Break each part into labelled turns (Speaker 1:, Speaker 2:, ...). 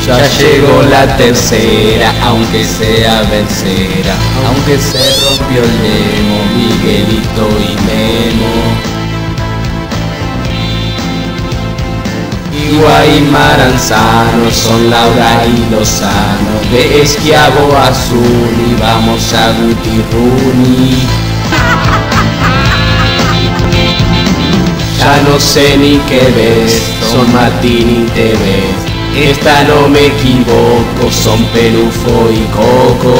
Speaker 1: Ya llegó la tercera, aunque sea vencera, aunque se rompió el demo, Miguelito y Memo. Higuaín y Maranzano son Laura y Lozano, de Schiavo Azul y vamos a Guti Runi. Ya no sé ni qué ves, son Martín y Tevez. Esta no me equivoco, son Pelufo y Coco.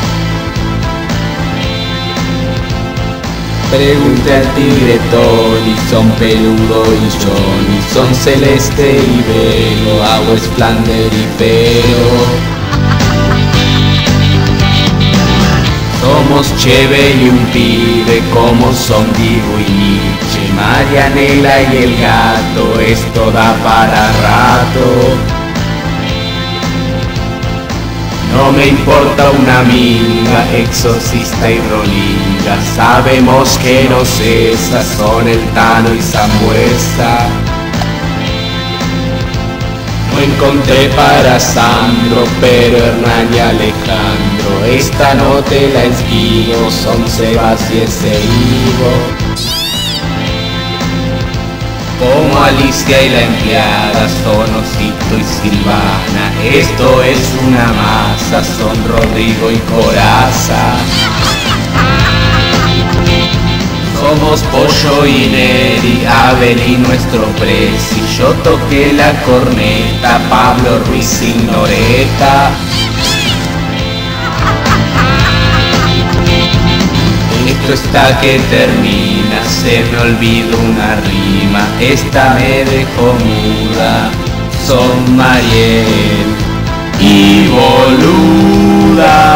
Speaker 1: Pregunta al tigre Tony, son Peludo y Johnny, son Celeste y Velo, Agua es Flander y Pero. Somos Cheve y un pibe, como son Diego y Nietzsche, Marianela y el gato, esto da para rato. No me importa una minga, Exorcista y Rolinga, sabemos que no cesa, son el Tano y Sambuesa. No encontré para Sandro, pero Hernán y Alejandro, esta no te la esquivo, son Sebas y Ezeigo. Como Alicia y la empleada, son Osito y Silvana, esto es una masa, son Rodrigo y Coraza. Somos Pollo y Neri, Abel y nuestro presi, yo toqué la corneta, Pablo Ruiz y Noreta. Esto está que termina, se me olvidó una rima, esta me dejó muda, son Mariel y Boluda.